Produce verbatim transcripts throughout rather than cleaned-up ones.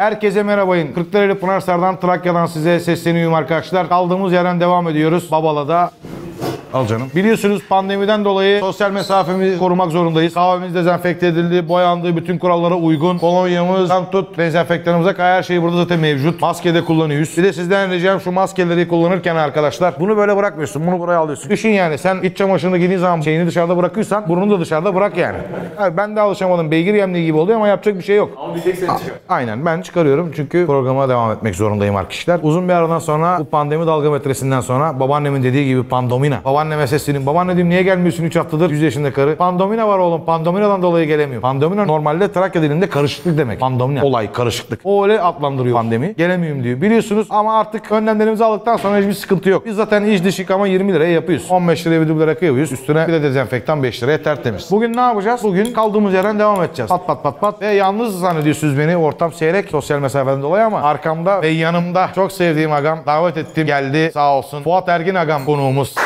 Herkese merhabayın. Kırklareli Pınarsar'dan, Trakya'dan size sesleniyorum arkadaşlar. Kaldığımız yerden devam ediyoruz. Babala'da. Al canım. Biliyorsunuz pandemiden dolayı sosyal mesafemizi korumak zorundayız. Kahvemiz dezenfekte edildi, boyandı, bütün kurallara uygun. Kolonyamızdan tut dezenfektanımıza kadar her şey burada zaten mevcut. Maske de kullanıyoruz. Bir de sizden ricam şu maskeleri kullanırken arkadaşlar bunu böyle bırakmıyorsun. Bunu buraya alıyorsun. Düşün yani sen iç çamaşırını giydiğin zaman şeyini dışarıda bırakıyorsan burnunu da dışarıda bırak yani. Abi ben de alışamadım. Beygir yemliği gibi oluyor ama yapacak bir şey yok. Ama bir tek sen çıkar. Aynen ben çıkarıyorum çünkü programa devam etmek zorundayım arkadaşlar. Uzun bir aradan sonra bu pandemi dalgametresinden sonra babaannemin dediği gibi pandomina. Babaanneme seslenin. Babaanne dedim niye gelmiyorsun üç haftadır? yüz yaşında karı. Pandomina var oğlum. Pandominadan dolayı gelemiyor. Pandomina normalde Trakya dilinde karışıklık demek. Pandomina. Olay karışıklık. O öyle adlandırıyor pandemi. Gelemiyorum diyor. Biliyorsunuz ama artık önlemlerimizi aldıktan sonra hiçbir sıkıntı yok. Biz zaten iç dış yıkama yirmi liraya yapıyoruz. on beş liraya bir duble rakı yapıyoruz. Üstüne bir de dezenfektan beş liraya tertemiz. Bugün ne yapacağız? Bugün kaldığımız yerden devam edeceğiz. Pat pat pat pat. Ve yalnız zannediyorsunuz beni. Ortam seyrek. Sosyal mesafeden dolayı ama arkamda ve yanımda çok sevdiğim agam davet ettim. Geldi sağ olsun. Fuat Ergin agam konuğumuz.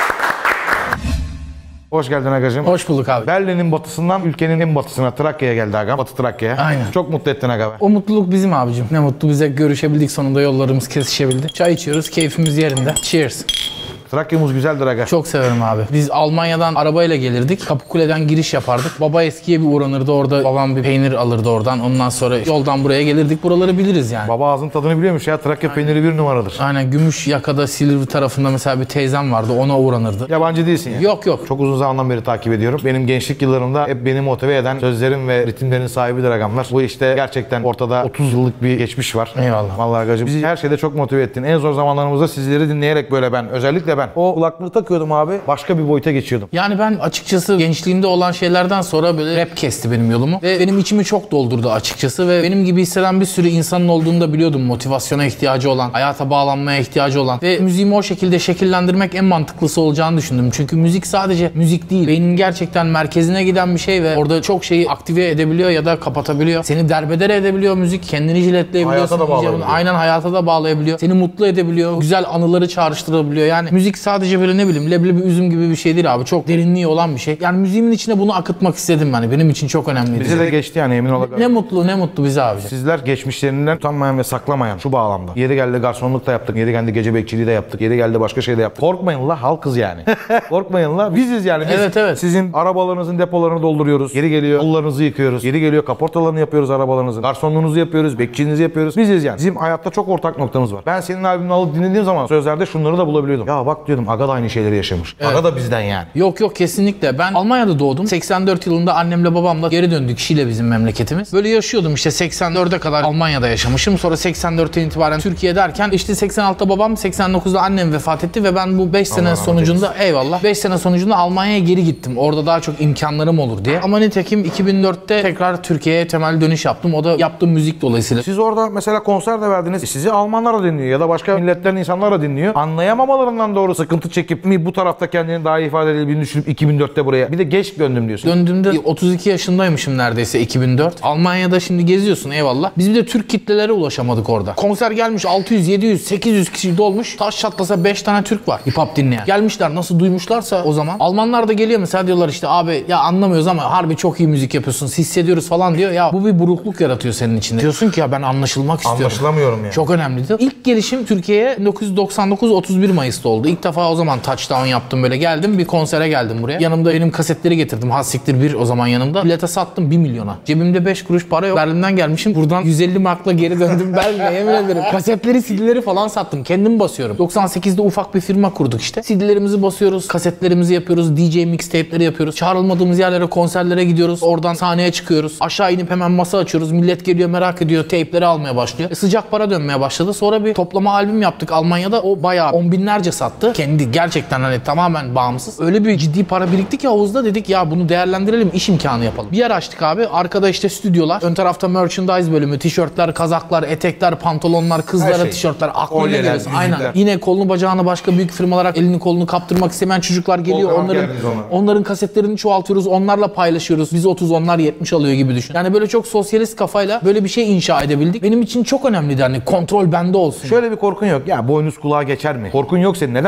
Hoş geldin agacığım. Hoş bulduk abi. Berlin'in batısından ülkenin en batısına Trakya'ya geldi agam. Batı Trakya'ya. Aynen. Çok mutlu ettin aga be. O mutluluk bizim abicim. Ne mutlu bize, görüşebildik sonunda, yollarımız kesişebildi. Çay içiyoruz, keyfimiz yerinde. Cheers. Trakya'mız güzeldir aga. Çok severim abi. Biz Almanya'dan arabayla gelirdik. Kapıkule'den giriş yapardık. Baba eskiye bir uğranırdı. Orada babam bir peynir alırdı oradan. Ondan sonra yoldan buraya gelirdik. Buraları biliriz yani. Baba ağzın tadını biliyormuş ya. Trakya peyniri bir numaradır. Aynen. Gümüş yakada Silivri tarafında mesela bir teyzem vardı. Ona uğranırdı. Yabancı değilsin ya. Yok yok. Çok uzun zamandan beri takip ediyorum. Benim gençlik yıllarımda hep beni motive eden sözlerim ve ritimlerin sahibidir agamlar. Bu işte gerçekten ortada otuz yıllık bir geçmiş var. Eyvallah. Vallahi agacığım. Bizi her şeyde çok motive ettin. En zor zamanlarımızda sizleri dinleyerek böyle ben, özellikle ben o kulaklığı takıyordum abi. Başka bir boyuta geçiyordum. Yani ben açıkçası gençliğimde olan şeylerden sonra böyle rap kesti benim yolumu. Ve benim içimi çok doldurdu açıkçası. Ve benim gibi hisseden bir sürü insanın olduğunu da biliyordum. Motivasyona ihtiyacı olan, hayata bağlanmaya ihtiyacı olan. Ve müziğimi o şekilde şekillendirmek en mantıklısı olacağını düşündüm. Çünkü müzik sadece müzik değil. Beynin gerçekten merkezine giden bir şey ve orada çok şeyi aktive edebiliyor ya da kapatabiliyor. Seni derbeder edebiliyor müzik. Kendini jiletleyebiliyorsun. Hayata da bağlayabiliyor. Aynen, hayata da bağlayabiliyor. Seni mutlu edebiliyor. Güzel anıları çağrıştırabiliyor. Yani müzik sadece böyle ne bileyim leblebi üzüm gibi bir şey değil abi. Çok derinliği olan bir şey. Yani müziğimin içine bunu akıtmak istedim yani. Benim için çok önemliydi. Bize de geçti yani, emin olabilirim. Ne mutlu ne mutlu bize abi. Sizler geçmişlerinden utanmayan ve saklamayan şu bağlamda. Yeri geldi garsonluk da yaptık. Yeri geldi gece bekçiliği de yaptık. Yeri geldi başka şey de yaptık. Korkmayın la, halkız yani. Korkmayın la, biziz yani. Biz Evet, evet. Sizin arabalarınızın depolarını dolduruyoruz. Yeri geliyor yollarınızı yıkıyoruz. Yeri geliyor kaportalarını yapıyoruz arabalarınızın. Garsonluğunuzu yapıyoruz. Bekçiliğinizi yapıyoruz. Biziz yani. Bizim hayatta çok ortak noktamız var. Ben senin albümünü alıp dinlediğim zaman sözlerde şunları da bulabiliyordum. Ya bak diyordum, aga da aynı şeyleri yaşamış. Evet. Aga da bizden yani. Yok yok, kesinlikle. Ben Almanya'da doğdum. seksen dört yılında annemle babamla geri döndük. Şile bizim memleketimiz. Böyle yaşıyordum işte, seksen dörde kadar Almanya'da yaşamışım. Sonra seksen dörtten itibaren Türkiye derken işte seksen altıda babam, seksen dokuzda annem vefat etti ve ben bu beş sene sonucunda eyvallah beş sene sonucunda Almanya'ya geri gittim. Orada daha çok imkanlarım olur diye. Ama nitekim iki bin dörtte tekrar Türkiye'ye temel dönüş yaptım. O da yaptığım müzik dolayısıyla. Siz orada mesela konser de verdiniz. Sizi Almanlar da dinliyor ya da başka milletlerin insanlar da dinliyor. Anlayamamalarından doğru sıkıntı çekip mi bu tarafta kendini daha iyi ifade edebildiğini düşünüp iki bin dörtte buraya. Bir de geç döndüm diyorsun. Döndüğümde otuz iki yaşındaymışım neredeyse iki bin dört. Almanya'da şimdi geziyorsun eyvallah. Biz bir de Türk kitlelere ulaşamadık orada. Konser gelmiş altı yüz, yedi yüz, sekiz yüz kişi dolmuş. Taş çatlasa beş tane Türk var hip hop dinleyen. Gelmişler, nasıl duymuşlarsa o zaman. Almanlar da geliyor mesela, diyorlar işte abi ya anlamıyoruz ama harbi çok iyi müzik yapıyorsunuz, hissediyoruz falan diyor. Ya bu bir burukluk yaratıyor senin içinde. Diyorsun ki ya ben anlaşılmak istiyorum. Anlaşılamıyorum yani. Çok önemliydi. İlk gelişim Türkiye'ye bin dokuz yüz doksan dokuz otuz bir Mayıs'ta oldu. İlk defa o zaman touchdown yaptım, böyle geldim bir konsere geldim buraya. Yanımda benim kasetleri getirdim. Hassiktir bir o zaman yanımda. Bilete sattım bir milyona. Cebimde beş kuruş para yok. Berlin'den gelmişim. Buradan yüz elli markla geri döndüm Berlin'e, yemin ederim. Kasetleri, C D'leri falan sattım. Kendim basıyorum. doksan sekizde ufak bir firma kurduk işte. C D'lerimizi basıyoruz. Kasetlerimizi yapıyoruz. D J mixtape'leri yapıyoruz. Çağrılmadığımız yerlere, konserlere gidiyoruz. Oradan sahneye çıkıyoruz. Aşağı inip hemen masa açıyoruz. Millet geliyor, merak ediyor. Teypleri almaya başlıyor. E, sıcak para dönmeye başladı. Sonra bir toplama albüm yaptık Almanya'da. O bayağı on binlerce sattı. Kendi gerçekten hani tamamen bağımsız. Öyle bir ciddi para birikti ki havuzda, dedik ya bunu değerlendirelim, iş imkanı yapalım. Bir yer açtık abi. Arkada işte stüdyolar. Ön tarafta merchandise bölümü. Tişörtler, kazaklar, etekler, pantolonlar, kızlara şey. Tişörtler. Aklına ne geliyorsun? Aynen. Yine kolunu bacağını başka büyük firmalara elini kolunu kaptırmak istemeyen çocuklar geliyor. Volkan onların onların kasetlerini çoğaltıyoruz. Onlarla paylaşıyoruz. Biz otuz, onlar yetmiş alıyor gibi düşün. Yani böyle çok sosyalist kafayla böyle bir şey inşa edebildik. Benim için çok önemliydi hani kontrol bende olsun. Şöyle bir korkun yok. Ya boynuz kulağa geçer mi? Korkun yok senin. Neden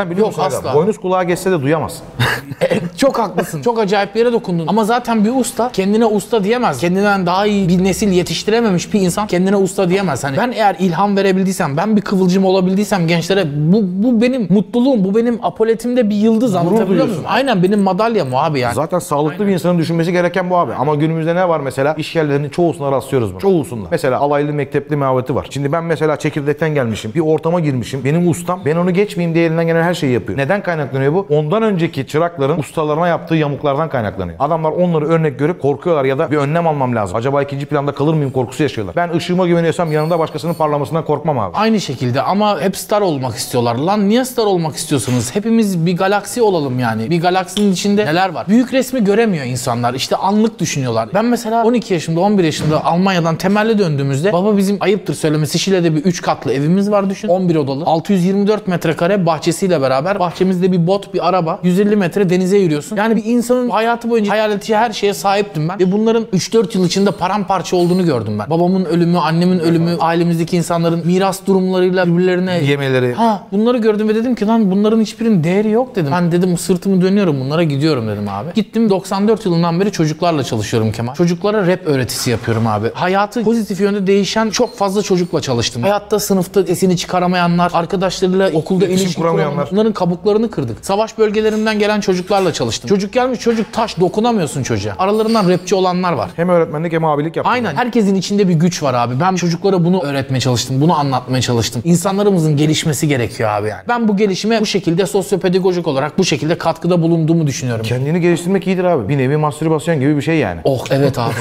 Neden biliyor Yok, musun? asla. Boynuz kulağa geçse de duyamaz. Çok haklısın. Çok acayip bir yere dokundun. Ama zaten bir usta kendine usta diyemez. Kendinden daha iyi bir nesil yetiştirememiş bir insan kendine usta diyemez. Hani ben eğer ilham verebildiysem, ben bir kıvılcım olabildiysem gençlere, bu, bu benim mutluluğum, bu benim apoletimde bir yıldız, anlatabiliyor muyum? duyuyorsun. Aynen, benim madalyam o abi yani. Zaten sağlıklı bir insanın düşünmesi gereken bu abi. Ama günümüzde ne var mesela? İş yerlerinin çoğusuna rastlıyoruz bunu. Çoğusunda. Mesela alaylı mektepli muhabbeti var. Şimdi ben mesela çekirdekten gelmişim. Bir ortama girmişim. Benim ustam, ben onu geçmeyeyim diye elinden gelen her şeyi yapıyor. Neden kaynaklanıyor bu? Ondan önceki çırakların ustalarına yaptığı yamuklardan kaynaklanıyor. Adamlar onları örnek görüp korkuyorlar ya da bir önlem almam lazım. Acaba ikinci planda kalır mıyım korkusu yaşıyorlar. Ben ışığıma güveniyorsam yanında başkasının parlamasından korkmam abi. Aynı şekilde ama hep star olmak istiyorlar. Lan niye star olmak istiyorsunuz? Hepimiz bir galaksi olalım yani. Bir galaksinin içinde neler var? Büyük resmi göremiyor insanlar. İşte anlık düşünüyorlar. Ben mesela on iki yaşında, on bir yaşında Almanya'dan temelli döndüğümüzde baba bizim, ayıptır söylemesi, Şile'de bir üç katlı evimiz var düşün. on bir odalı. altı yüz yirmi dört metrekare bahçesiyle beraber. Bahçemizde bir bot, bir araba. yüz elli metre denize yürüyorsun. Yani bir insanın hayatı boyunca hayal ettiği her şeye sahiptim ben. Ve bunların üç dört yıl içinde paramparça olduğunu gördüm ben. Babamın ölümü, annemin ölümü, ailemizdeki insanların miras durumlarıyla birbirlerine Yemeleri. Ha, bunları gördüm ve dedim ki lan bunların hiçbirinin değeri yok dedim. Ben dedim sırtımı dönüyorum, bunlara gidiyorum dedim abi. Gittim, doksan dört yılından beri çocuklarla çalışıyorum Kemal. Çocuklara rap öğretisi yapıyorum abi. Hayatı pozitif yönde değişen çok fazla çocukla çalıştım. Hayatta sınıfta sesini çıkaramayanlar, arkadaşlarıyla okulda İletişim ilişki kuramayanlar. kuramayanlar. Bunların kabuklarını kırdık. Savaş bölgelerinden gelen çocuklarla çalıştım. Çocuk gelmiş, çocuk taş, dokunamıyorsun çocuğa. Aralarından rapçi olanlar var. Hem öğretmenlik hem abilik yaptım. Aynen. Herkesin içinde bir güç var abi. Ben çocuklara bunu öğretmeye çalıştım. Bunu anlatmaya çalıştım. İnsanlarımızın gelişmesi gerekiyor abi yani. Ben bu gelişime bu şekilde sosyopedagojik olarak bu şekilde katkıda bulunduğumu düşünüyorum. Kendini geliştirmek iyidir abi. Bir nevi mastürbasyon gibi bir şey yani. Oh evet abi.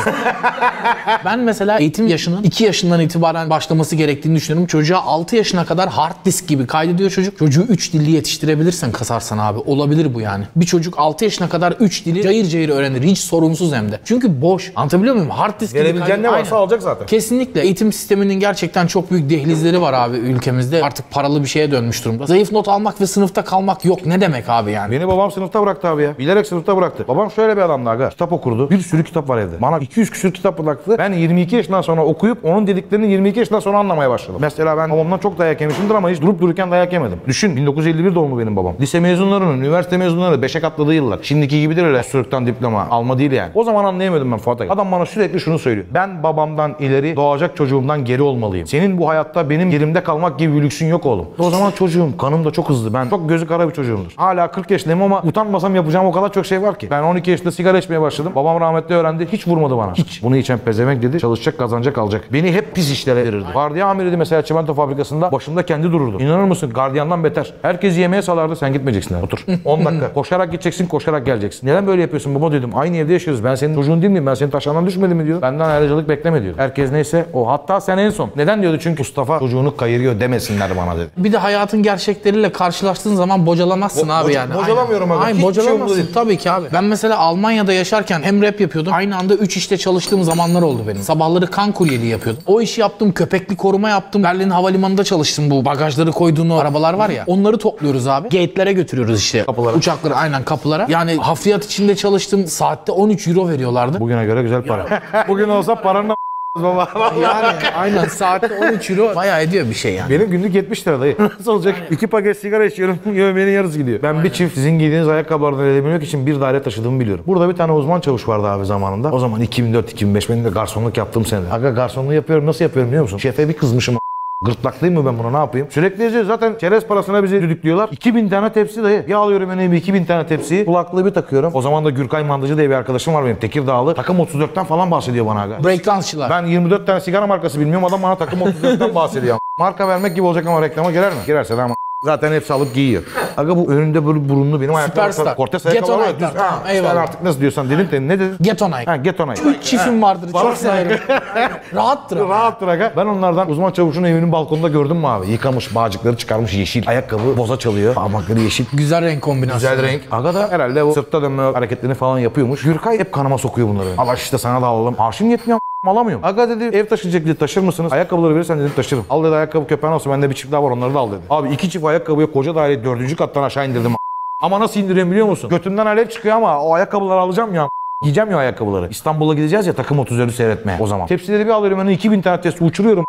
Ben mesela eğitim yaşının iki yaşından itibaren başlaması gerektiğini düşünüyorum. Çocuğa altı yaşına kadar hard disk gibi kaydediyor çocuk. Çocuğu üç dilli yetiştirebilirsen, kasarsan abi, olabilir bu yani. Bir çocuk altı yaşına kadar üç dili cayır cayır öğrenir. Hiç sorunsuz hem de. Çünkü boş. Anlatabiliyor muyum? Hard disk gibi Verebileceğin kaydet- ne varsa Aynen. alacak zaten. Kesinlikle. Eğitim sisteminin gerçekten çok büyük dehlizleri var abi ülkemizde. Artık paralı bir şeye dönmüş durumda. Zayıf not almak ve sınıfta kalmak yok. Ne demek abi yani? Beni babam sınıfta bıraktı abi ya. Bilerek sınıfta bıraktı. Babam şöyle bir adamdı aga. Kitap okurdu. Bir sürü kitap var evde. Bana iki yüz küsür kitap bıraktı. Ben yirmi iki yaşından sonra okuyup onun dediklerini yirmi iki yaşından sonra anlamaya başladım. Mesela ben babamdan çok dayak yemişimdir ama hiç durup dururken dayak yemedim. Düşün, bin dokuz yüz elli bir doğumlu benim babam. Lise mezunlarının, üniversite mezunları beşe katladığı yıllar. Şimdiki gibi değil öyle sürükten diploma alma değil yani. O zaman anlayamıyordum ben Fuat Aga. Adam bana sürekli şunu söylüyor. Ben babamdan ileri doğacak çocuğumdan geri olmalıyım. Senin bu hayatta benim yerimde kalmak gibi bir lüksün yok oğlum. O zaman çocuğum, kanım da çok hızlı. Ben çok gözü kara bir çocuğumdur. Hala kırk yaşındayım ama utanmasam yapacağım o kadar çok şey var ki. Ben on iki yaşında sigara içmeye başladım. Babam rahmetli öğrendi. Hiç vurmadı bana. Hiç. Bunu içen pezevenk dedi. Çalışacak, kazanacak, alacak. Beni hep pis işlere verirdi. Gardiyan amiriydi mesela çimento fabrikasında. Başımda kendi dururdu. İnanır mısın? Gardiyandan beter. Herkes yemeğe salardı. Sen gitmeyeceksin. Otur. on dakika. Koşarak gideceksin, koşarak geleceksin. Neden böyle yapıyorsun baba dedim. Aynı evde yaşıyoruz. Ben senin çocuğun değil miyim? Ben senin taşlarından düşmedim mi diyor. Benden ayrıcalık bekleme diyor. Herkes neyse o. Hatta sen en son. Neden diyordu? Çünkü Mustafa çocuğunu kayırıyor demesinler bana dedi. Bir de hayatın gerçekleriyle karşılaştığın zaman bocalamazsın Bo- abi boca- yani. bocalamıyorum Aynen. abi. Aynen, Hiç bocalamazsın şey olmadı. tabii ki abi. Ben mesela Almanya'da yaşarken hem rap yapıyordum. Aynı anda üç işte çalıştığım zamanlar oldu benim. Sabahları kan kuryeliği yapıyordum. O işi yaptım. Köpekli koruma yaptım. Berlin Havalimanı'nda çalıştım. Bu bagajları koyduğun o arabalar var ya. Onları topluyoruz abi. Gate'lere götürüyoruz işte. Kapılara. Uçakları aynen kapılara. Yani hafriyat içinde çalıştım. Saatte on üç euro veriyorlardı. Bugüne göre güzel para. Bugün olsa paranın baba. Yani aynen saatte on üç euro bayağı ediyor bir şey yani. Benim günlük yetmiş lira dayı. Nasıl olacak? İki paket sigara içiyorum. Yemeğinin yarısı gidiyor. Ben bir çift sizin giydiğiniz ayakkabılardan edebilmek için bir daire taşıdığımı biliyorum. Burada bir tane uzman çavuş vardı abi zamanında. O zaman iki bin dört iki bin beş benim de garsonluk yaptığım sene. Aga garsonluğu yapıyorum. Nasıl yapıyorum biliyor musun? Şefe bir kızmışım. Gırtlaklayayım mı ben buna, ne yapayım? Sürekli yazıyor zaten, çerez parasına bizi düdüklüyorlar. iki bin tane tepsi dayı. Bir alıyorum önüme iki bin tane tepsiyi. Kulaklığı bir takıyorum. O zaman da Gürkay Mandıcı diye bir arkadaşım var benim, Tekirdağlı. Takım otuz dörtten falan bahsediyor bana aga. Breakdance'çılar. Ben yirmi dört tane sigara markası bilmiyorum, adam bana takım otuz dörtten bahsediyor. Marka vermek gibi olacak ama reklama girer mi? Girerse de ama zaten hepsi alıp giyiyor. Aga bu önünde böyle burunlu benim ayaklarım. Süperstar. Cortez Get ayakkabı on var ya, ayaklar. düz. Tamam, Ha, sen eyvallah. artık nasıl diyorsan dedin de ne dedin? Get on Nike. Ha, Get on Nike. Üç çiftim vardır. Çok severim. Rahattır ama. Rahattır aga. Ben onlardan uzman çavuşun evinin balkonunda gördüm mü abi? Yıkamış, bağcıkları çıkarmış, yeşil. Ayakkabı boza çalıyor. Parmakları yeşil. Güzel renk kombinasyonu. Güzel renk. Aga da herhalde o sırtta dönme hareketlerini falan yapıyormuş. Gürkay hep kanıma sokuyor bunları. Allah işte sana da alalım. Arşın yetmiyor, alamıyorum. Aga dedi ev taşıyacak dedi, taşır mısınız? Ayakkabıları verirsen dedim taşırım. Al dedi ayakkabı köpeğin olsun, bende bir çift daha var, onları da al dedi. Abi iki çift ayakkabıya koca daire dördüncü kattan aşağı indirdim. Ama nasıl indiriyorum biliyor musun? Götümden alev çıkıyor ama o ayakkabıları alacağım ya. Giyeceğim ya ayakkabıları. İstanbul'a gideceğiz ya takım otuz dördü seyretmeye o zaman. Tepsileri bir alıyorum, önüne iki bin tane testi uçuruyorum.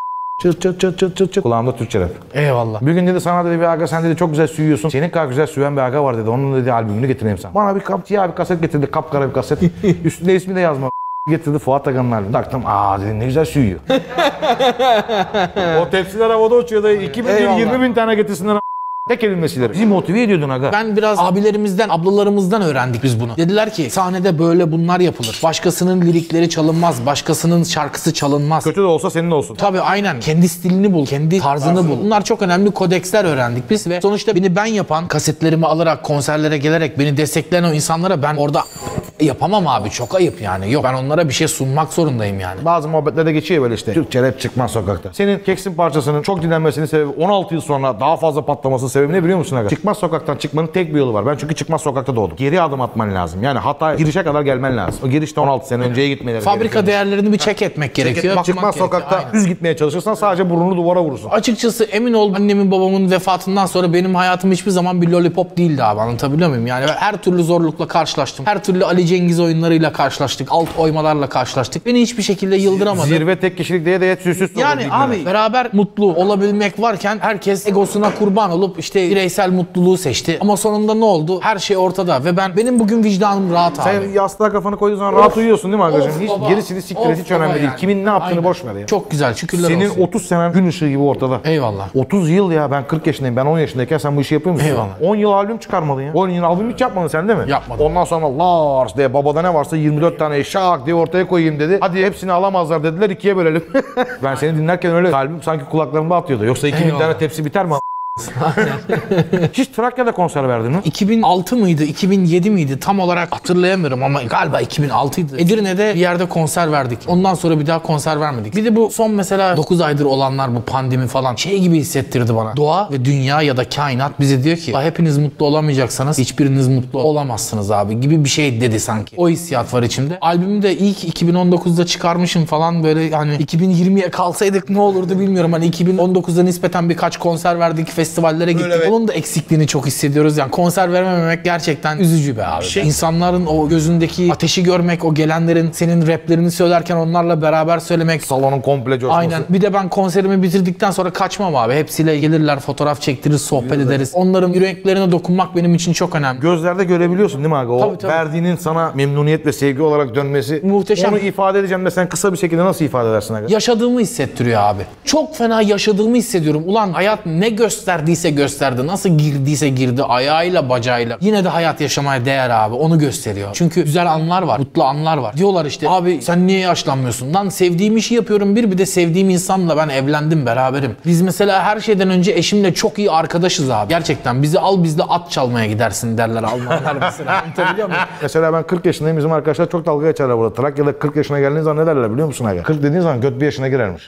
Çıt çıt çıt çıt çıt çıt. Kulağımda Türkçe rap. Eyvallah. Bir gün dedi sana dedi bir aga sen dedi çok güzel süyüyorsun. Senin kadar güzel süyen bir aga var dedi. Onun dedi albümünü getireyim sana. Bana bir kap siyah bir kaset getirdi. Kapkara bir kaset. Üstünde ismi de yazma. Getirdi Fuat Agan'ın albümünü. Taktım. Aa dedim ne güzel süyüyor. O tepsiler havada uçuyor da iki bin yirmi bin tane getirsinler. Tek elinmesileri. Bizi motive ediyordun aga. Ben biraz abilerimizden, ablalarımızdan öğrendik biz bunu. Dediler ki sahnede böyle bunlar yapılır. Başkasının lirikleri çalınmaz. Başkasının şarkısı çalınmaz. Kötü de olsa senin de olsun. Tabii aynen. Kendi stilini bul, kendi tarzını bul. Bunlar çok önemli kodeksler öğrendik biz ve sonuçta beni ben yapan, kasetlerimi alarak, konserlere gelerek beni destekleyen o insanlara ben orada yapamam abi. Çok ayıp yani. Yok ben onlara bir şey sunmak zorundayım yani. Bazı muhabbetlerde geçiyor böyle işte. Türkçe rap çıkmaz sokakta. Senin Keksin parçasının çok dinlenmesinin sebebi on altı yıl sonra daha fazla patlaması sebebi ne biliyor musun aga? Çıkmaz sokaktan çıkmanın tek bir yolu var. Ben çünkü çıkmaz sokakta doğdum. Geri adım atman lazım. Yani hata girişe kadar gelmen lazım. O girişte on altı sene önceye gitmeleri Fabrika gerekiyor. değerlerini bir check etmek gerekiyor. Bak, çıkmaz Bakmak sokakta gerekiyor, aynen. düz gitmeye çalışırsan sadece burnunu duvara vurursun. Açıkçası emin ol annemin babamın vefatından sonra benim hayatım hiçbir zaman bir lollipop değildi abi, anlatabiliyor muyum? Yani her türlü zorlukla karşılaştım. Her türlü Ali Cengiz oyunlarıyla karşılaştık. Alt oymalarla karşılaştık. Beni hiçbir şekilde yıldıramadı. Zirve tek kişilik diye de yet süsüz Yani abi beraber mutlu olabilmek varken herkes egosuna kurban olup işte bireysel mutluluğu seçti. Ama sonunda ne oldu? Her şey ortada ve ben benim bugün vicdanım rahat abi. Sen yastığa kafanı koyduğun zaman rahat uyuyorsun değil mi arkadaşım? Hiç baba. gerisini siktir Of hiç baba önemli değil. yani. Kimin ne yaptığını Aynen. boş ver ya. Çok güzel, şükürler Senin olsun. otuz senen gün ışığı gibi ortada. Eyvallah. otuz yıl ya, ben kırk yaşındayım, ben on yaşındayken sen bu işi yapıyor musun? Eyvallah. on yıl albüm çıkarmadın ya. on yıl albüm hiç yapmadın sen değil mi? Yapmadım. Ondan sonra Lars diye babada ne varsa yirmi dört tane şak diye ortaya koyayım dedi. Hadi hepsini alamazlar dediler, ikiye bölelim. Ben seni dinlerken öyle kalbim sanki kulaklarımda atıyordu. Yoksa iki bin Eyvallah. tane tepsi biter mi? Hiç Trakya'da konser verdin mi? iki bin altı mıydı, iki bin yedi miydi tam olarak hatırlayamıyorum ama galiba iki bin altıydı. Edirne'de bir yerde konser verdik. Ondan sonra bir daha konser vermedik. Bir de bu son mesela dokuz aydır olanlar, bu pandemi falan şey gibi hissettirdi bana. Doğa ve dünya ya da kainat bize diyor ki hepiniz mutlu olamayacaksanız hiçbiriniz mutlu olamazsınız abi gibi bir şey dedi sanki. O hissiyat var içimde. Albümü de ilk iki bin on dokuzda çıkarmışım falan, böyle hani iki bin yirmiye kalsaydık ne olurdu bilmiyorum. Hani iki bin on dokuzda nispeten birkaç konser verdik, festivallere gittik. evet. Onun da eksikliğini çok hissediyoruz. Yani konser verememek gerçekten üzücü be abi. Şey- İnsanların o gözündeki ateşi görmek, o gelenlerin senin raplerini söylerken onlarla beraber söylemek. Salonun komple coşması. Aynen. Bir de ben konserimi bitirdikten sonra kaçmam abi. Hepsiyle gelirler, fotoğraf çektiririz, sohbet ederiz. Onların yüreklerine dokunmak benim için çok önemli. Gözlerde görebiliyorsun değil mi aga? O Tabii, tabii. verdiğinin sana memnuniyet ve sevgi olarak dönmesi. Muhteşem. Onu ifade edeceğim de sen kısa bir şekilde nasıl ifade edersin aga? Yaşadığımı hissettiriyor abi. Çok fena yaşadığımı hissediyorum. Ulan hayat ne gösterdiyse gösterdi. Nasıl girdiyse girdi. Ayağıyla bacağıyla. Yine de hayat yaşamaya değer abi. Onu gösteriyor. Çünkü güzel anlar var. Mutlu anlar var. Diyorlar işte abi sen niye yaşlanmıyorsun? Lan sevdiğim işi yapıyorum bir. Bir de sevdiğim insanla ben evlendim, beraberim. Biz mesela her şeyden önce eşimle çok iyi arkadaşız abi. Gerçekten bizi al bizle at çalmaya gidersin derler Almanlar mesela. Anlatabiliyor muyum? Mesela ben kırk yaşındayım, bizim arkadaşlar çok dalga geçerler burada. Trakya'da kırk yaşına geldiğiniz zaman ne derler biliyor musun aga? kırk dediğin zaman göt bir yaşına girermiş.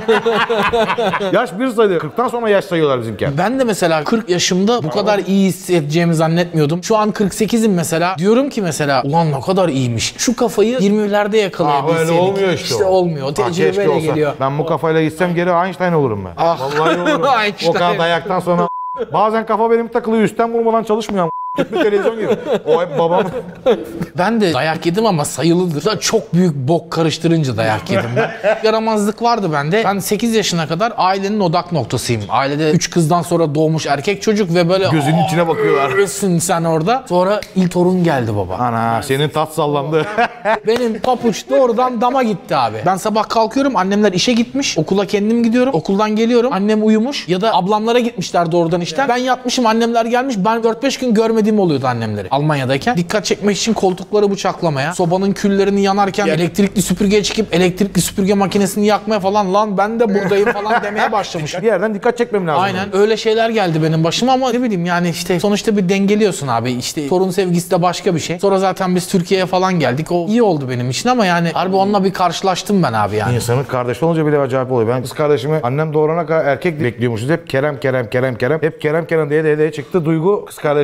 Yaş bir sayılıyor. kırktan sonra yaş sayıyorlar bizimkiler. Ben de mesela kırk yaşımda bu kadar iyi hissedeceğimi zannetmiyordum. Şu an kırk sekizim mesela. Diyorum ki mesela ulan ne kadar iyiymiş. Şu kafayı yirmilerde yakalayabilseydik. öyle olmuyor işte İşte o. olmuyor. O Ha, keşke tecrübeyle olsa. geliyor. Ben bu kafayla gitsem geri Einstein olurum ben. Vallahi olurum. Einstein. O kadar dayaktan sonra bazen kafa benim takılıyor, üstten vurmadan çalışmıyor. Tüplü televizyon gibi. O hep babam. Ben de dayak yedim ama sayılıdır. Da çok büyük bok karıştırınca dayak yedim ben. Yaramazlık vardı bende. Ben sekiz yaşına kadar ailenin odak noktasıyım. Ailede üç kızdan sonra doğmuş erkek çocuk ve böyle Gözünün içine bakıyorlar. "Ağırsın sen orada." Sonra il torun geldi baba. Ana senin tat sallandı. Benim papuç doğrudan dama gitti abi. Ben sabah kalkıyorum, annemler işe gitmiş. Okula kendim gidiyorum. Okuldan geliyorum. Annem uyumuş ya da ablamlara gitmişler doğrudan işten. Ben yatmışım, annemler gelmiş. Ben dört beş gün görmediğim oluyordu annemleri. Almanya'dayken. Dikkat çekmek için koltukları bıçaklamaya, sobanın küllerini yanarken elektrikli süpürgeye çıkıp elektrikli süpürge makinesini yakmaya falan, lan ben de buradayım falan demeye başlamış. Bir yerden dikkat çekmem lazım. Aynen öyle şeyler geldi benim başıma ama ne bileyim yani işte sonuçta bir dengeliyorsun abi. İşte torun sevgisi de başka bir şey. Sonra zaten biz Türkiye'ye falan geldik. O iyi oldu benim için ama yani harbi onunla bir karşılaştım ben abi yani. İnsanın kardeşi olunca bile acayip oluyor. Ben kız kardeşimi annem doğurana kadar erkek bekliyormuşuz. Hep Kerem Kerem Kerem Kerem. Hep Kerem Kerem diye diye diye çıktı. Duygu kız kardeşim dört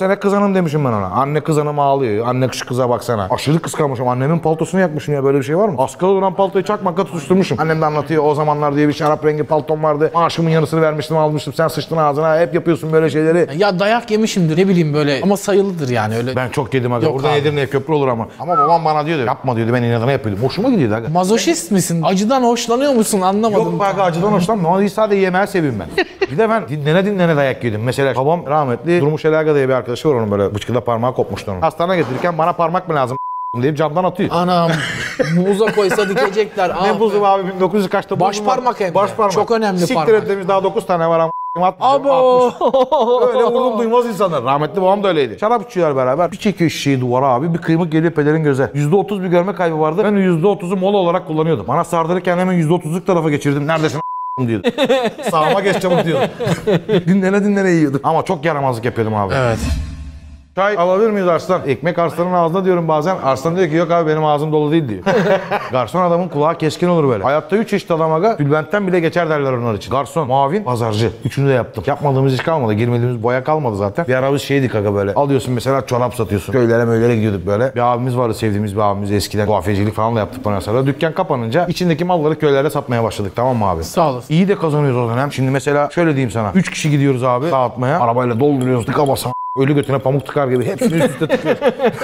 sene kız hanım demişim ben ona. Anne kız hanım ağlıyor. Anne kış kıza baksana. Aşırı kıskanmışım. Annemin paltosunu yakmışım ya, böyle bir şey var mı? Askıda duran paltoyu çakmakla tutuşturmuşum. Annem de anlatıyor, o zamanlar diye bir şarap rengi paltom vardı. Maaşımın yarısını vermiştim, almıştım. Sen sıçtın ağzına, hep yapıyorsun böyle şeyleri. Ya dayak yemişimdir ne bileyim böyle ama sayılıdır yani öyle. Ben çok yedim aga. Yok Burada abi. Edirne'ye köprü olur ama. Ama babam bana diyordu, yapma diyordu, ben inadına yapıyordum. Hoşuma gidiyordu aga. Mazoşist misin? Acıdan hoşlanıyor musun? Anlamadım. Yok be aga, acıdan hoşlanmıyorum. Ama sadece yemeği seviyorum ben. Bir de ben dinlene dinlene dayak yedim. Mesela babam rahmetli Durmuş Elaga diye bir arkadaşı var, onun böyle bıçkıda parmağı kopmuştu onun. Hastaneye getirirken bana parmak mı lazım deyip camdan atıyor. Anam buza koysa dikecekler. Ne Ah buzu be. abi, bin dokuz yüz kaçta Baş buzum var. parmak hem de. Baş parmak. Çok önemli Siktir parmak. et demiş, daha dokuz tane var ama. Abo. Öyle vurdum duymaz insanlar. Rahmetli babam da öyleydi. Şarap içiyorlar beraber. Bir çekiyor şişeyi duvara abi. Bir kıymık geliyor pederin göze. yüzde otuz bir görme kaybı vardı. Ben yüzde otuzu mola olarak kullanıyordum. Bana sardırırken hemen yüzde otuzluk tarafa geçirdim. Neredesin diyordu. Sağıma geç çabuk diyordu. dinlene dinlene yiyordum. Ama çok yaramazlık yapıyordum abi. Evet. Çay alabilir miyiz Arslan? Ekmek Arslan'ın ağzında diyorum bazen. Arslan diyor ki yok abi benim ağzım dolu değil diyor. Garson adamın kulağı keskin olur böyle. Hayatta üç çeşit adam aga. Tülbentten bile geçer derler onlar için. Garson, muavin, pazarcı. Üçünü de yaptım. Yapmadığımız iş kalmadı. Girmediğimiz boya kalmadı zaten. Bir ara biz şeydik aga böyle. Alıyorsun mesela çorap satıyorsun. Köylere möylere gidiyorduk böyle. Bir abimiz vardı, sevdiğimiz bir abimiz, eskiden tuhafiyecilik falan da yaptık bana sonra. Dükkan kapanınca içindeki malları köylere satmaya başladık, tamam mı abi? Sağ olasın. İyi de kazanıyoruz o dönem. Şimdi mesela şöyle diyeyim sana. Üç kişi gidiyoruz abi dağıtmaya. Arabayla dolduruyoruz. Tıka basa. Ölü götüne pamuk tıkar gibi hepsini üst üste tıkıyoruz.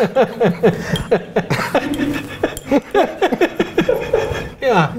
Ya.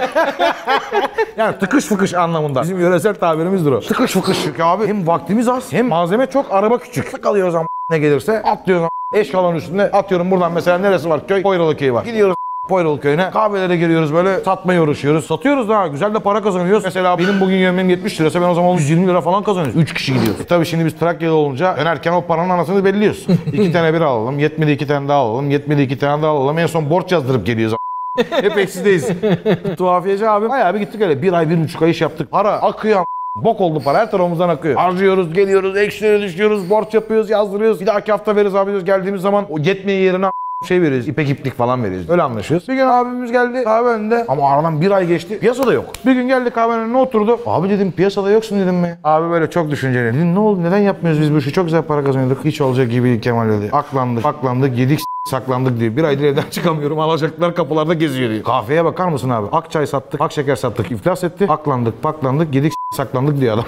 Yani tıkış fıkış anlamında. Bizim yöresel tabirimizdir o. Tıkış fıkış. Çünkü abi hem vaktimiz az hem malzeme çok, araba küçük. Tık alıyoruz ama ne gelirse atlıyoruz ama. Eşyaların üstünde atıyorum, buradan mesela neresi var? Köy, Poyralı köyü var. Gidiyoruz Poyralı köyüne, kahvelere giriyoruz böyle, satmaya uğraşıyoruz. Satıyoruz da güzel de para kazanıyoruz. Mesela benim bugün yemeğim yetmiş liraysa ben o zaman yüz yirmi lira falan kazanıyoruz. üç kişi gidiyoruz. E tabii şimdi biz Trakya'da olunca dönerken o paranın anasını belliyoruz. iki tane bir alalım, yetmedi iki tane daha alalım, yetmedi iki tane daha alalım. En son borç yazdırıp geliyoruz. Hep eksideyiz. Tuhafiyeci abi bayağı bir gittik öyle. Bir ay, bir buçuk ay iş yaptık. Para akıyor. Bok oldu para, her tarafımızdan akıyor. Harcıyoruz, geliyoruz, eksilere düşüyoruz, borç yapıyoruz, yazdırıyoruz. Bir dahaki hafta veririz abi diyoruz. Geldiğimiz zaman o yetmeyi yerine şey veriyoruz, ipek iplik falan veriyoruz. Öyle anlaşıyoruz. Bir gün abimiz geldi kahve önünde ama aradan bir ay geçti. Piyasada yok. Bir gün geldi kahvenin önüne oturdu. Abi dedim piyasada yoksun dedim mi? Abi böyle çok düşünceli. Dedim ne oldu, neden yapmıyoruz biz bu işi? Çok güzel para kazanıyorduk. Hiç olacak gibi değil Kemal dedi. Aklandık, aklandık, yedik saklandık diyor. Bir aydır evden çıkamıyorum. Alacaklar kapılarda geziyor diyor. Kahveye bakar mısın abi? Ak çay sattık, ak şeker sattık, iflas etti. Aklandık, paklandık, yedik saklandık diyor adam.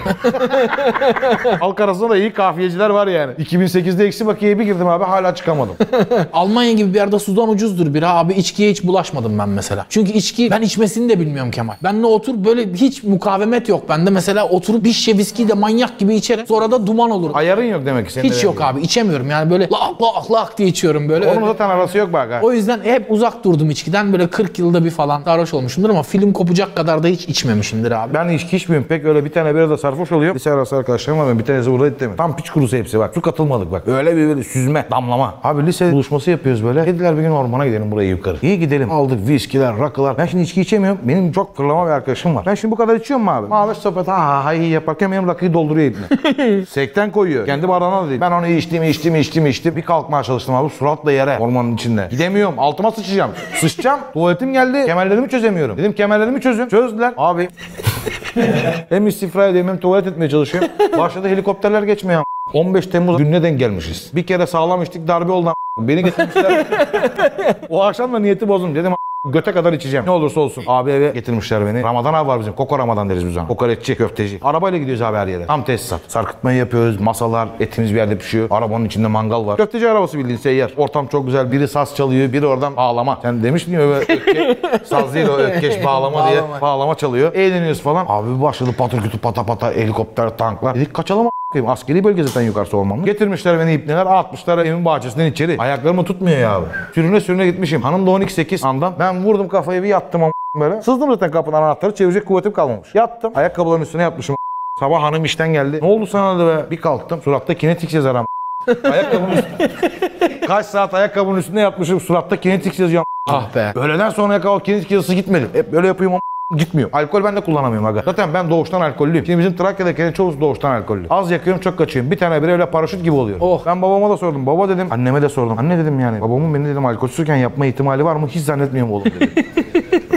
Halk arasında da iyi kahviyeciler var yani. iki bin sekizde eksi bakiyeye bir girdim abi, hala çıkamadım. Almanya gibi bir yerde sudan ucuzdur bira. Abi içkiye hiç bulaşmadım ben mesela. Çünkü içki ben içmesini de bilmiyorum Kemal. Benle otur böyle hiç mukavemet yok bende. Mesela oturup bir şişe viskiyi de manyak gibi içerim. Sonra da duman olur. Ayarın yok demek ki senin. Hiç yok abi, içemiyorum yani böyle lak lak lak diye içiyorum böyle. Onun zaten arası yok bak. O yüzden hep uzak durdum içkiden. Böyle kırk yılda bir falan sarhoş olmuşumdur ama film kopacak kadar da hiç içmemişimdir abi. Ben içki içmiyorum pek, öyle bir tane biraz da sarhoş oluyor. Lise arası arkadaşlarım var, ben bir tanesi burada etti mi? Tam piç kurusu hepsi bak. Su katılmadık bak. Öyle bir böyle süzme, damlama. Abi lise buluşması yapıyoruz böyle. Dediler bir gün ormana gidelim, buraya yukarı. İyi gidelim. Aldık viskiler, rakılar. Ben şimdi içki içemiyorum. Benim çok fırlama bir arkadaşım var. Ben şimdi bu kadar içiyorum mu abi? Mavi sohbet ha ha ha iyi yaparken benim rakıyı dolduruyor ibne. Sekten koyuyor. Kendi bardağına da değil. Ben onu içtim, içtim, içtim, içtim. Bir kalkmaya çalıştım abi. Suratla yere. Ormanın içinde. Gidemiyorum. Altıma sıçacağım. Sıçacağım. Tuvaletim geldi. Kemerlerimi çözemiyorum. Dedim kemerlerimi çözün. Çözdüler. Abi. Hem istifra ediyorum hem tuvalet etmeye çalışıyorum. Başladı helikopterler geçmeye. on beş Temmuz gününe denk gelmişiz. Bir kere sağlam içtik, darbe oldu. Beni getirmişler. O akşam da niyeti bozdum. Dedim göte kadar içeceğim. Ne olursa olsun. Abi eve getirmişler beni. Ramazan abi var bizim. Koko Ramazan deriz biz ona. Kokoreççi, köfteci. Arabayla gidiyoruz abi her yere. Tam tesisat. Sarkıtmayı yapıyoruz. Masalar, etimiz bir yerde pişiyor. Arabanın içinde mangal var. Köfteci arabası bildiğin seyyar. Ortam çok güzel. Biri saz çalıyor, biri oradan bağlama. Sen demiştin ya öyle ötke, saz değil o ötkeş bağlama diye. Bağlama. Bağlama çalıyor. Eğleniyoruz falan. Abi başladı patır kütü pata pata helikopter, tanklar. Dedik kaçalım a**ayım. Askeri bölge zaten yukarısı ormanın. Getirmişler beni ipneler, atmışlar evin bahçesinden içeri. Ayaklarımı tutmuyor ya abi. Sürüne sürüne gitmişim. Hanım da on iki sekiz andan. Ben vurdum kafayı bir yattım a**ayım böyle. Sızdım zaten kapının anahtarı, çevirecek kuvvetim kalmamış. Yattım. Ayakkabıların üstüne yatmışım. Sabah hanım işten geldi. Ne oldu sana da be? Bir kalktım. Suratta kinetik yazar am. Ayakkabının üstüne. Kaç saat ayakkabının üstünde yatmışım. Suratta kinetik yazıyor. Ah be. Öğleden sonra kadar o kinetik yazısı gitmedi. Hep böyle yapayım am. Gitmiyor. Alkol ben de kullanamıyorum aga. Zaten ben doğuştan alkollüyüm. Şimdi bizim Trakya'dakilerin çoğusu doğuştan alkollü. Az yakıyorum, çok kaçıyorum. Bir tane bir öyle paraşüt gibi oluyorum. Oh. Ben babama da sordum. Baba dedim. Anneme de sordum. Anne dedim yani. Babamın beni dedim alkolsüzken yapma ihtimali var mı? Hiç zannetmiyorum oğlum dedim.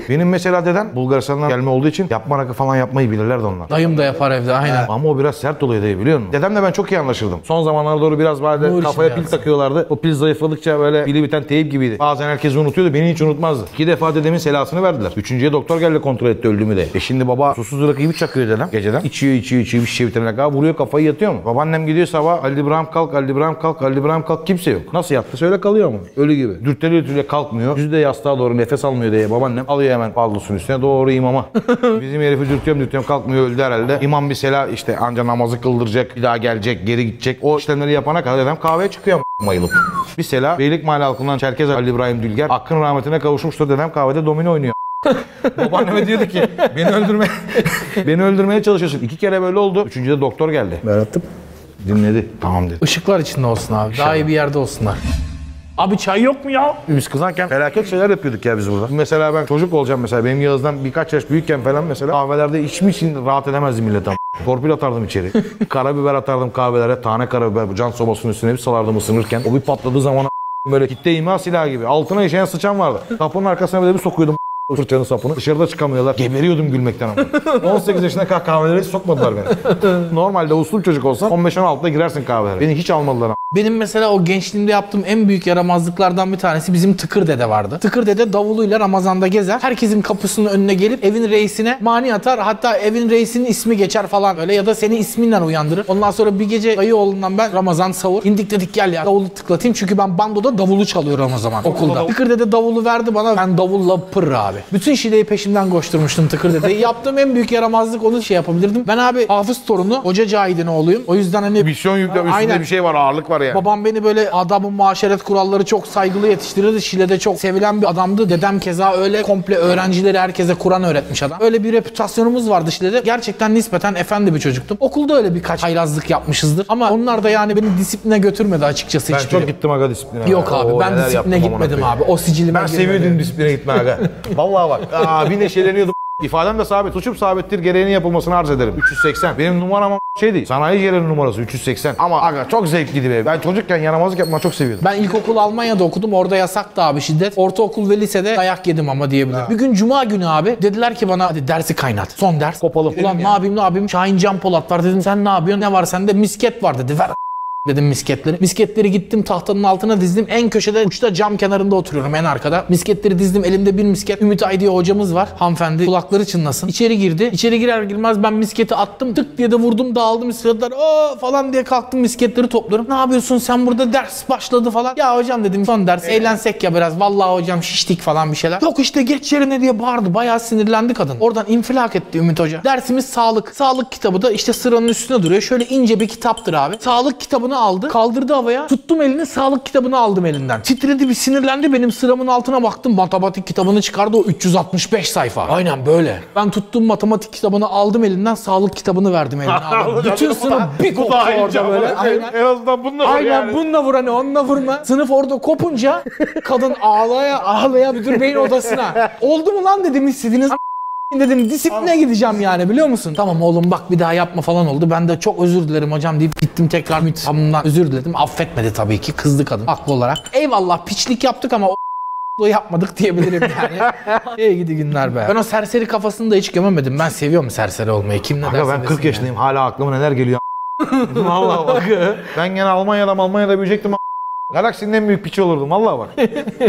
Benim mesela dedem Bulgaristan'dan gelme olduğu için yapma rakı falan yapmayı bilirlerdi onlar. Dayım da yapar evde aynen. Ama o biraz sert oluyor dayı, biliyor musun? Dedemle ben çok iyi anlaşırdım. Son zamanlara doğru biraz böyle Nuri kafaya için pil biraz. takıyorlardı. O pil zayıfladıkça böyle pili biten teyip gibiydi. Bazen herkes unutuyordu, beni hiç unutmazdı. İki defa dedemin selasını verdiler. Üçüncüye doktor geldi, kontrol etti öldüğümü de. E şimdi baba susuz rakıyı bir çakıyor dedem geceden. İçiyor içiyor içiyor bir şey bitirene kadar vuruyor, kafayı yatıyor mu? Babaannem gidiyor sabah, Ali İbrahim kalk, Ali İbrahim kalk, Ali İbrahim kalk, kimse yok. Nasıl yattı söyle, kalıyor mu? Ölü gibi. Dürteliyor dürteliyor, kalkmıyor. Yüzü de yastığa doğru, nefes almıyor diye babaannem alıyor hemen pallosun üstüne doğru imama. Bizim herifi dürtüyorum dürtüyorum, kalkmıyor, öldü herhalde. İmam bir sela işte anca namazı kıldıracak, bir daha gelecek, geri gidecek. O işlemleri yapana kadar dedem kahveye çıkıyor mayılıp. Bir sela Beylikmahalle halkından Çerkez Ali İbrahim Dülger hakkın rahmetine kavuşmuştur, dedem kahvede domino oynuyor. Babaanneme diyordu ki beni öldürme beni öldürmeye çalışıyorsun. İki kere böyle oldu. Üçüncüde doktor geldi. Ben attım. Dinledi. Tamam dedi. Işıklar içinde olsun abi. Daha iyi bir yerde olsunlar. Abi çay yok mu ya? Biz kızarken felaket şeyler yapıyorduk ya biz burada. Mesela ben çocuk olacağım mesela. Benim Yağız'dan birkaç yaş büyükken falan mesela kahvelerde içmiş için rahat edemezdi millet ama. Torpil atardım içeri. Karabiber atardım kahvelere. Tane karabiber. Bu can sobasının üstüne bir salardım ısınırken. O bir patladığı zaman böyle kitle imha silahı gibi. Altına işeyen sıçan vardı. Kapının arkasına böyle bir sokuyordum fırçanın sapını. Dışarıda çıkamıyorlar. Geberiyordum gülmekten ama. on sekiz yaşında kadar kahvelere hiç sokmadılar beni. Normalde uslu çocuk olsan on beş on altıda girersin kahvelere. Beni hiç almadılar ama. Benim mesela o gençliğimde yaptığım en büyük yaramazlıklardan bir tanesi bizim Tıkır Dede vardı. Tıkır Dede davuluyla Ramazan'da gezer. Herkesin kapısının önüne gelip evin reisine mani atar. Hatta evin reisinin ismi geçer falan öyle ya da seni isminle uyandırır. Ondan sonra bir gece dayı oğlundan ben Ramazan sahur. İndik dedik gel ya davulu tıklatayım çünkü ben bandoda davulu çalıyorum o zaman okulda. Tıkır Dede davulu verdi bana, ben davulla pır abi. Bütün şileyi peşimden koşturmuştum Tıkır Dede'yi. Yaptığım en büyük yaramazlık onu şey yapabilirdim. Ben abi hafız torunu, Hoca Cahit'in oğluyum. O yüzden hani Misyon yükle Aynen. üstünde bir şey var, ağırlık var yani. Babam beni böyle adabın muaşeret kuralları çok saygılı yetiştirirdi. Şile'de çok sevilen bir adamdı. Dedem keza öyle komple öğrencileri herkese Kur'an öğretmiş adam. Öyle bir reputasyonumuz vardı Şile'de. Gerçekten nispeten efendi bir çocuktum. Okulda öyle birkaç haylazlık yapmışızdır. Ama onlar da yani beni disipline götürmedi açıkçası Ben hiçbiri. çok gittim aga disipline. Yok abi Oo, ben neler disipline yaptım gitmedim amına abi. O sicilime Ben girmedim. seviyordum disipline gitme aga. Vallahi bak. Aa, bir neşeleniyordum. İfadem de sabit. Suçum sabittir. Gereğinin yapılmasını arz ederim. üç yüz seksen. Benim numaram şey değil. Sanayi yerinin numarası üç yüz seksen. Ama aga çok zevkliydi be. Ben çocukken yaramazlık yapmayı çok seviyordum. Ben ilkokul Almanya'da okudum. Orada yasaktı abi şiddet. Ortaokul ve lisede dayak yedim ama diyebilirim. Bir gün cuma günü abi dediler ki bana hadi dersi kaynat. Son ders. Kopalım. Ulan ne yapayım ne yapayım? Şahin Can Polat var dedim. Sen ne yapıyorsun? Ne var sende? Misket var dedi. Ver dedim misketleri. Misketleri gittim tahtanın altına dizdim. En köşede uçta cam kenarında oturuyorum en arkada. Misketleri dizdim. Elimde bir misket. Ümit Ay diye hocamız var. Hanımefendi kulakları çınlasın. İçeri girdi. İçeri girer girmez ben misketi attım. Tık diye de vurdum. Dağıldı misketler. Oo falan diye kalktım misketleri topluyorum. Ne yapıyorsun sen burada ders başladı falan. Ya hocam dedim son ders eğlensek ya biraz. Vallahi hocam şiştik falan bir şeyler. Yok işte geç yerine diye bağırdı. Bayağı sinirlendi kadın. Oradan infilak etti Ümit Hoca. Dersimiz sağlık. Sağlık kitabı da işte sıranın üstüne duruyor. Şöyle ince bir kitaptır abi. Sağlık kitabını aldı. Kaldırdı havaya. Tuttum elini sağlık kitabını aldım elinden. Titredi bir sinirlendi. Benim sıramın altına baktım. Matematik kitabını çıkardı. O üç yüz altmış beş sayfa. Aynen böyle. Ben tuttum matematik kitabını aldım elinden. Sağlık kitabını verdim eline abi. Bütün sınıf bir koptu orada böyle. Aynen. En azından bununla vur Aynen yani. bununla vur hani onunla vurma. Sınıf orada kopunca kadın ağlaya ağlaya müdür beyin odasına. Oldu mu lan dedim istediğiniz dedim disipline gideceğim yani biliyor musun? Tamam oğlum bak bir daha yapma falan oldu. Ben de çok özür dilerim hocam deyip gittim tekrar müthisamından özür diledim. Affetmedi tabii ki kızdı kadın haklı olarak. Eyvallah piçlik yaptık ama o yapmadık diyebilirim yani. İyi gidi günler be. Ben o serseri kafasını da hiç gömemedim. Ben seviyorum serseri olmayı. Kim ne Aga derse ben kırk desin yaşındayım. Hala aklıma neler geliyor. Vallahi bak. Ben gene Almanya'da Almanya'da büyüyecektim. Galaksinin en büyük piçi olurdum. Vallahi bak.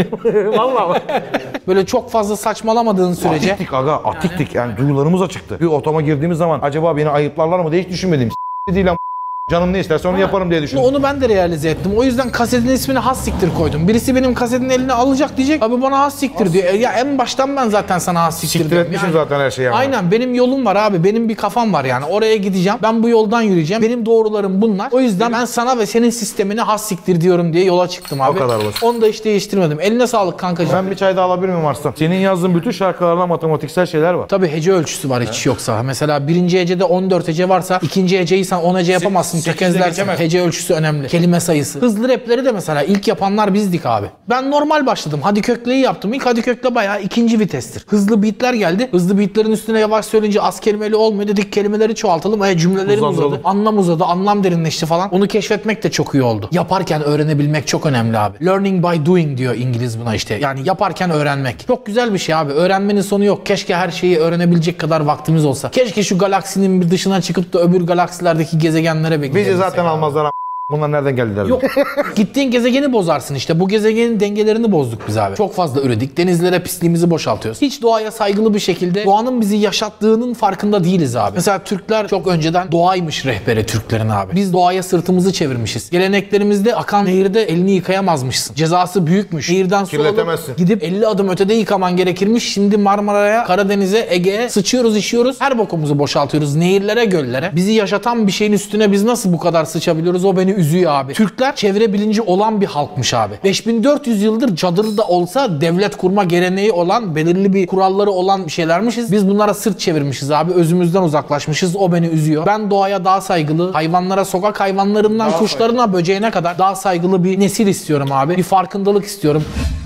Vallahi bak. yani. Böyle çok fazla saçmalamadığın sürece. Atiktik aga. Atiktik. Yani duygularımız açıktı. Bir otoma girdiğimiz zaman acaba beni ayıplarlar mı diye hiç düşünmedim. S- değil ama canım ne isterse onu yaparım diye düşündüm. Onu ben de realize ettim. O yüzden kasetin ismini Hassiktir koydum. Birisi benim kasetin elini alacak diyecek. Abi bana Hassiktir diyor. E, ya en baştan ben zaten sana Hassiktir Siktir diyorum. etmişim Yani- zaten her şeyi. ama. Aynen benim yolum var abi. Benim bir kafam var yani. Oraya gideceğim. Ben bu yoldan yürüyeceğim. Benim doğrularım bunlar. O yüzden ben sana ve senin sistemine Hassiktir diyorum diye yola çıktım abi. O kadar basit. Onu da hiç değiştirmedim. Eline sağlık kankacığım. Ben bir çay daha alabilir miyim Arslan? Senin yazdığın bütün şarkılarda matematiksel şeyler var. Tabii hece ölçüsü var hiç yoksa. Mesela birinci hecede on dört hece varsa ikinci heceyi sen on hece yapamazsın. Yaparsın, tökezlersin. Hece ölçüsü önemli. Kelime sayısı. Hızlı rapleri de mesela ilk yapanlar bizdik abi. Ben normal başladım. Hadi kökleyi yaptım. İlk hadi kökle bayağı ikinci vitestir. Hızlı beatler geldi. Hızlı beatlerin üstüne yavaş söyleyince az kelimeli olmuyor. Dedik kelimeleri çoğaltalım. E, cümlelerin uzadı. Anlam uzadı. Anlam derinleşti falan. Onu keşfetmek de çok iyi oldu. Yaparken öğrenebilmek çok önemli abi. Learning by doing diyor İngiliz buna işte. Yani yaparken öğrenmek. Çok güzel bir şey abi. Öğrenmenin sonu yok. Keşke her şeyi öğrenebilecek kadar vaktimiz olsa. Keşke şu galaksinin bir dışına çıkıp da öbür galaksilerdeki gezegenlere bekleyebilsek. Bizi zaten almazlar a- Bunlar nereden geldiler? Yok. Gittiğin gezegeni bozarsın işte. Bu gezegenin dengelerini bozduk biz abi. Çok fazla üredik. Denizlere pisliğimizi boşaltıyoruz. Hiç doğaya saygılı bir şekilde doğanın bizi yaşattığının farkında değiliz abi. Mesela Türkler çok önceden doğaymış rehberi Türklerin abi. Biz doğaya sırtımızı çevirmişiz. Geleneklerimizde akan nehirde elini yıkayamazmışsın. Cezası büyükmüş. Nehirden su alıp Kirletemezsin. gidip elli adım ötede yıkaman gerekirmiş. Şimdi Marmara'ya, Karadeniz'e, Ege'ye sıçıyoruz, işiyoruz. Her bokumuzu boşaltıyoruz. Nehirlere, göllere. Bizi yaşatan bir şeyin üstüne biz nasıl bu kadar sıçabiliyoruz? O beni üzüyor abi. Türkler çevre bilinci olan bir halkmış abi. beş bin dört yüz yıldır cadırda olsa devlet kurma geleneği olan, belirli bir kuralları olan bir şeylermişiz. Biz bunlara sırt çevirmişiz abi. Özümüzden uzaklaşmışız. O beni üzüyor. Ben doğaya daha saygılı, hayvanlara, sokak hayvanlarından daha kuşlarına, saygılı, böceğine kadar daha saygılı bir nesil istiyorum abi. Bir farkındalık istiyorum.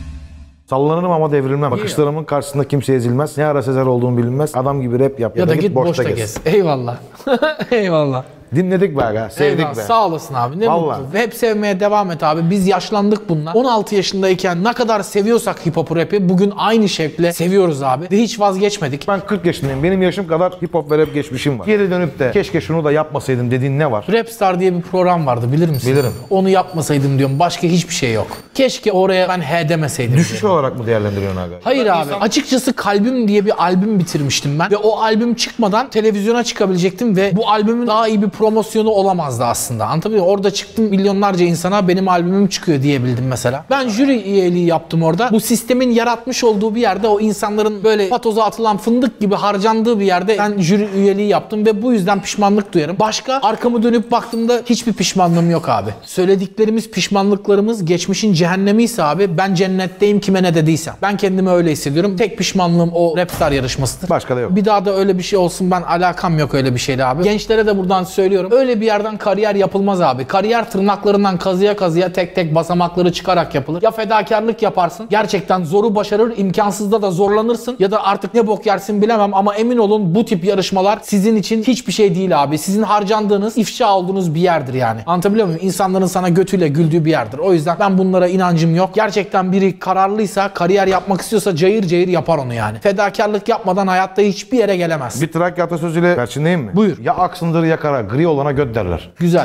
Sallanırım ama devrilmem. Bakışlarımın karşısında kimse ezilmez. Ne ara Sezer olduğum bilinmez. Adam gibi rap yap Ya, ya da, da git boşta, boşta gez. gez. Eyvallah. Eyvallah. Dinledik be aga, sevdik Eyvallah, be. Sağ olasın abi. Ne Vallahi. mutlu. Hep sevmeye devam et abi. Biz yaşlandık bunlar. on altı yaşındayken ne kadar seviyorsak hip hop rap'i bugün aynı şevkle seviyoruz abi. Ve hiç vazgeçmedik. Ben kırk yaşındayım. Benim yaşım kadar hip hop ve rap geçmişim var. Geri dönüp de keşke şunu da yapmasaydım dediğin ne var? Rapstar diye bir program vardı, bilir misin? Bilirim. Onu yapmasaydım diyorum. Başka hiçbir şey yok. Keşke oraya ben he demeseydim. Düşüş diyorum. olarak mı değerlendiriyorsun aga? Hayır abi. İnsan... Açıkçası Kalbim diye bir albüm bitirmiştim ben. Ve o albüm çıkmadan televizyona çıkabilecektim ve bu albümün daha iyi bir promosyonu olamazdı aslında. Anlatabiliyor muyum? Orada çıktım, milyonlarca insana benim albümüm çıkıyor diyebildim mesela. Ben jüri üyeliği yaptım orada. Bu sistemin yaratmış olduğu bir yerde o insanların böyle patoza atılan fındık gibi harcandığı bir yerde ben jüri üyeliği yaptım ve bu yüzden pişmanlık duyarım. Başka arkamı dönüp baktığımda hiçbir pişmanlığım yok abi. Söylediklerimiz, pişmanlıklarımız geçmişin cehennemi ise abi ben cennetteyim kime ne dediysem. Ben kendimi öyle hissediyorum. Tek pişmanlığım o Rapstar yarışmasıdır. Başka da yok. Bir daha da öyle bir şey olsun, ben alakam yok öyle bir şeyle abi. Gençlere de buradan söylüyorum. Öyle bir yerden kariyer yapılmaz abi. Kariyer tırnaklarından kazıya kazıya tek tek basamakları çıkarak yapılır. Ya fedakarlık yaparsın. Gerçekten zoru başarır, imkansızda da zorlanırsın. Ya da artık ne bok yersin bilemem ama emin olun bu tip yarışmalar sizin için hiçbir şey değil abi. Sizin harcandığınız, ifşa olduğunuz bir yerdir yani. Anlatabiliyor muyum? İnsanların sana götüyle güldüğü bir yerdir. O yüzden ben bunlara inancım yok. Gerçekten biri kararlıysa, kariyer yapmak istiyorsa cayır cayır yapar onu yani. Fedakarlık yapmadan hayatta hiçbir yere gelemez. Bir Trakya atasözüyle perçinleyeyim mi? Buyur. Ya aksındır ya kara, gri olana göt derler. Güzel.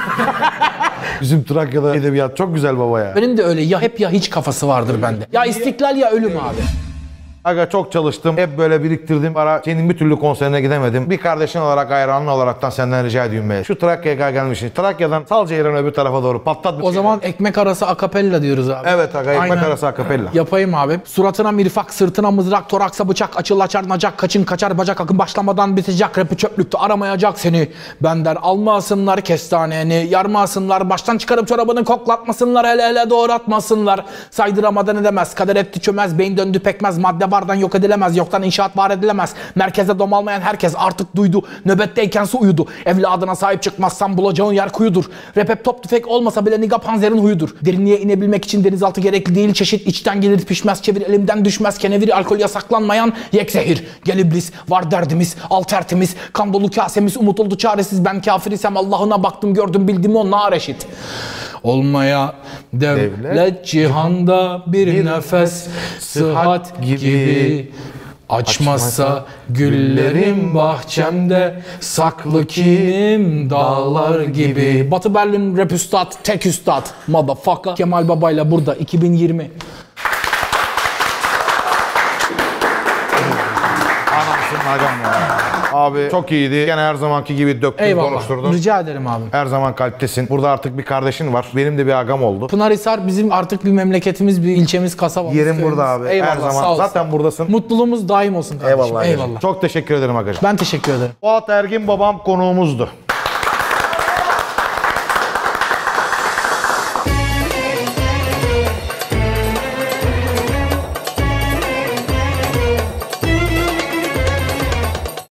Bizim Trakya'da edebiyat çok güzel baba ya. Benim de öyle ya hep ya hiç kafası vardır bende. Ya istiklal ya ölüm abi. Aga çok çalıştım. Hep böyle biriktirdim. Para senin bir türlü konserine gidemedim. Bir kardeşin olarak, hayranın olaraktan senden rica ediyorum be. Şu Trakya'ya gelmişsin. Trakya'dan Salcayır'ın öbür tarafa doğru patlat bir O şey. zaman ekmek arası akapella diyoruz abi. Evet aga, ekmek Aynen. arası akapella. Yapayım abi. Suratına mirfak, sırtına mızrak, toraksa bıçak, açıl açar nacak, kaçın kaçar bacak, akın başlamadan bitecek, rap'i çöplükte aramayacak seni. Bender almasınlar kestaneni, yarmasınlar, baştan çıkarıp çorabını koklatmasınlar, hele hele doğratmasınlar. Saydıramadan edemez, kader etti çömez, beyin döndü pekmez, madde vardan yok edilemez, yoktan inşaat var edilemez. Merkezde domalmayan herkes artık duydu. Nöbetteyken su uyudu. Evladına sahip çıkmazsan bulacağın yer kuyudur. Rap hep top tüfek olmasa bile niga panzerin huyudur. Derinliğe inebilmek için denizaltı gerekli değil. Çeşit içten gelir pişmez, çevir elimden düşmez. Kenevir alkol yasaklanmayan yek zehir. Gel iblis, var derdimiz, al tertemiz. Kan dolu kasemiz, umut oldu çaresiz. Ben kafir isem Allah'ına baktım gördüm bildim o nar eşit. Olmaya devlet, devlet cihanda bir, bir nefes sıhhat gibi, gibi. Açmazsa, Açmazsa güllerim bahçemde saklı kim dağlar gibi. Batı Berlin rap üstad, tek üstad motherfucker. Kemal Baba'yla burada iki bin yirmi. Anamsın agam ya. Abi çok iyiydi. Gene her zamanki gibi döktün, eyvallah, konuşturdun. rica ederim abi. Her zaman kalptesin. Burada artık bir kardeşin var. Benim de bir agam oldu. Pınarhisar bizim artık bir memleketimiz, bir ilçemiz, kasabamız. Yerim köyümüz. burada abi. Eyvallah, her zaman. Zaten buradasın. Mutluluğumuz daim olsun kardeşim. Eyvallah. Eyvallah. Çok teşekkür ederim agacığım. Ben teşekkür ederim. Fuat Ergin babam konuğumuzdu.